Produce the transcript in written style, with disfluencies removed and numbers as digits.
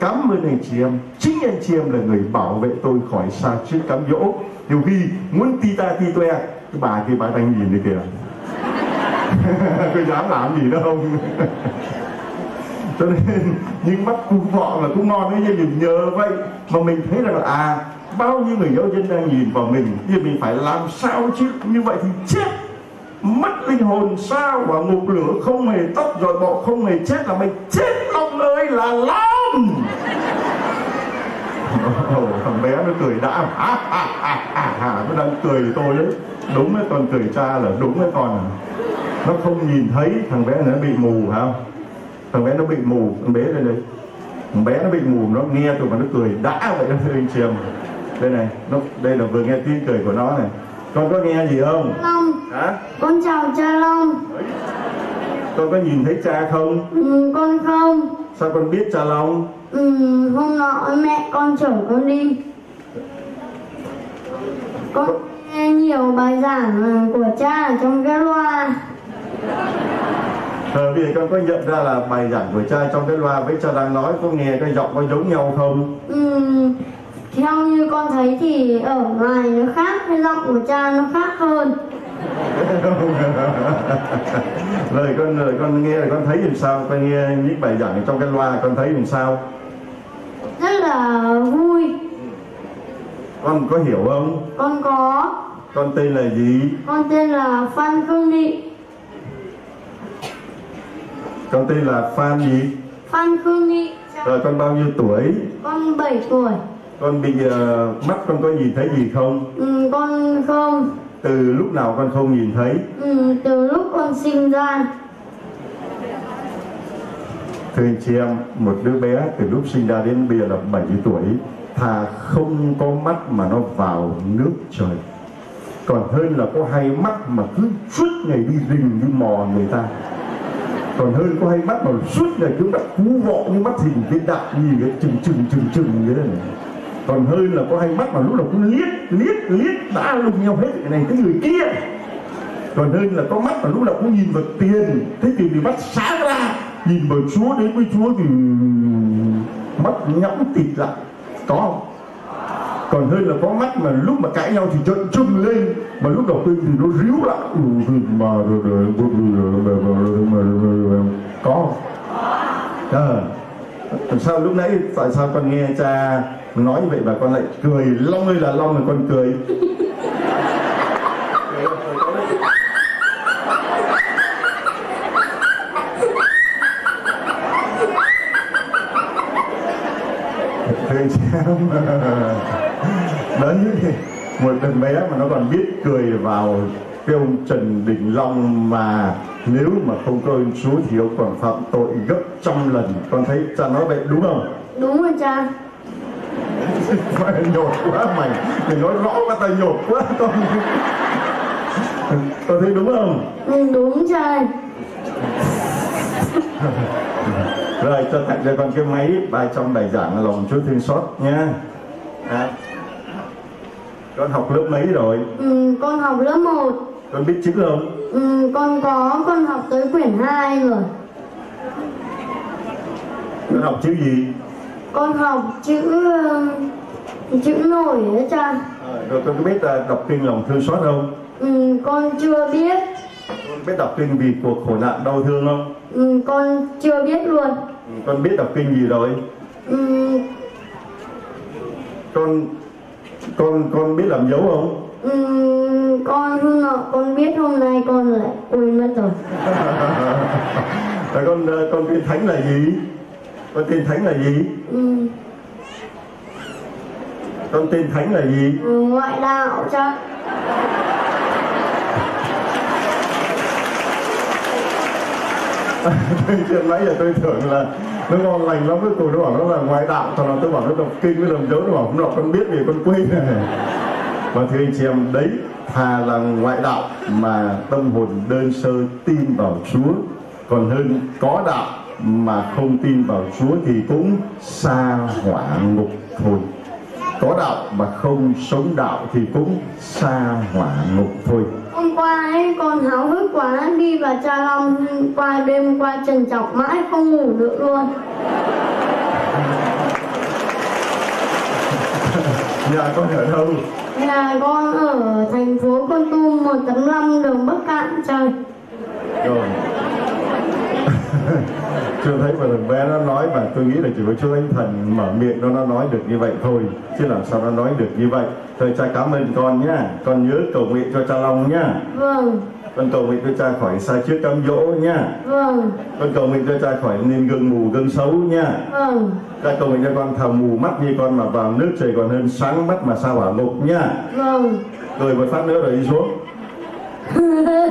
Cảm ơn anh chị em. Chính anh chị em là người bảo vệ tôi khỏi sa trước cám dỗ. Nhiều khi muốn ti ta ti toe, cái bà kia bà đang nhìn đây kìa. Tôi dám làm gì đâu không? Cho nên những mắt cu vọ là cũng ngon đấy, nhưng mình nhờ vậy mà mình thấy rằng là bao nhiêu người giáo dân đang nhìn vào mình, nhưng mình phải làm sao chứ, như vậy thì chết mất linh hồn sao, và ngục lửa không hề tóc rồi bộ không hề chết là mày chết Long ơi là Long. Thằng bé nó cười đã, nó đang cười tôi đấy. Đúng đấy, con cười cha là đúng đấy con. Nó không nhìn thấy, thằng bé nó bị mù hả? Thằng bé nó bị mù, thằng bé đây này, thằng bé nó bị mù, nó nghe tôi mà nó cười đã vậy đó thưa anh chị em. Đây này, đây là vừa nghe tiếng cười của nó này. Con có nghe gì không? Long. Hả? Con chào cha Long. Con có nhìn thấy cha không? Con không. Sao con biết cha Long? Hôm nọ mẹ con chở con đi. Con nghe nhiều bài giảng của cha ở trong cái loa. Bây giờ con có nhận ra là bài giảng của cha trong cái loa với cha đang nói có nghe cái giọng có giống nhau không? Theo như con thấy thì ở ngoài nó khác, cái giọng của cha nó khác hơn. Lời con nghe là con thấy làm sao? Con nghe những bài giảng trong cái loa con thấy làm sao? Rất là vui. Con có hiểu không? Con có. Con tên là gì? Con tên là Phan Khương Nghị. Con tên là Phan gì? Phan Khương Nghị. Rồi con bao nhiêu tuổi? Con 7 tuổi. Con bị mắt con có nhìn thấy gì không? Con không. Từ lúc nào con không nhìn thấy? Từ lúc con sinh ra. Thưa anh chị em, một đứa bé từ lúc sinh ra đến bây giờ là 7 tuổi, thà không có mắt mà nó vào nước trời, còn hơn là có hai mắt mà cứ suốt ngày đi rình đi mò người ta. Còn hơn có hai mắt mà suốt ngày cứ đặt cú vọ như mắt hình cái đạn gì cái chừng như thế này. Còn hơn là có hai mắt mà lúc nào cũng liếc đã lùng nhau hết cái này cái người kia. Còn hơn là có mắt mà lúc nào cũng nhìn vào tiền, thế tiền thì mắt sáng ra, nhìn vào Chúa, đến với Chúa thì mắt nhõng tịt lại. Có không? Còn hơn là có mắt mà lúc mà cãi nhau thì trợn trừng lên, mà lúc đầu tiên thì nó ríu lại. Có không? Sao lúc nãy tại sao con nghe cha nói như vậy và con lại cười? Long ơi là Long, rồi con cười. Đấy, một đứa bé mà nó còn biết cười vào cái ông Trần Đình Long, mà nếu mà không có ơn Chúa thì ông còn phạm tội gấp trăm lần. Con thấy cha nói vậy đúng không? Đúng rồi cha. Mày nhột quá mày nói rõ quá, ta nhột quá con. Con thấy đúng không? Đúng cha. Rồi cho tặng cho con cái máy trong bài giảng là lòng Chúa thương xót nha. Con học lớp mấy rồi? Con học lớp 1. Con biết chữ không? Con học tới quyển 2 rồi. Con học chữ gì? Con học chữ nổi đó cha. Rồi con có biết đọc kinh lòng thương xót không? Con chưa biết. Con biết đọc kinh vì cuộc khổ nạn đau thương không? Con chưa biết luôn. Con biết đọc kinh gì rồi? Con biết làm dấu không? Con hôm nọ con biết, hôm nay con lại quên mất rồi. Con tên thánh là gì? Con tên thánh là gì? Con tên thánh là gì? Ngoại đạo cha. Chuyện nãy giờ tôi tưởng là nó ngon lành lắm, cuối cùng nó bảo nó là ngoại đạo, còn là tôi bảo nó đọc kinh với làm dấu, nó bảo không đọc con biết vì con quên này. Và thưa anh chị em, đấy thà là ngoại đạo mà tâm hồn đơn sơ tin vào Chúa, còn hơn có đạo mà không tin vào Chúa thì cũng sa hỏa ngục thôi. Có đạo mà không sống đạo thì cũng sa hỏa ngục thôi. Hôm qua ấy con háo hức quá đi vào Cha Long, qua đêm qua trần trọc mãi không ngủ được luôn. Nhà con ở đâu? Nhà con ở thành phố Kon Tum 185 đường Bắc Cạn trời. Rồi. Chưa thấy mà thằng bé nó nói, mà tôi nghĩ là chỉ có chú Anh Thần mở miệng nó nói được như vậy thôi, chứ làm sao nó nói được như vậy. Thôi cha cảm ơn con nhá, con nhớ cầu nguyện cho cha Long nhá. Vâng. Con cầu nguyện cho cha khỏi sai trước cám dỗ nha. Vâng. Con cầu nguyện cho cha khỏi nên gương mù gương xấu nha. Vâng. Cha cầu nguyện cho con thầm mù mắt như con mà vào nước trời còn hơn sáng mắt mà sao hỏa ngục nha. Vâng. Rồi một phát nữa rồi đi xuống.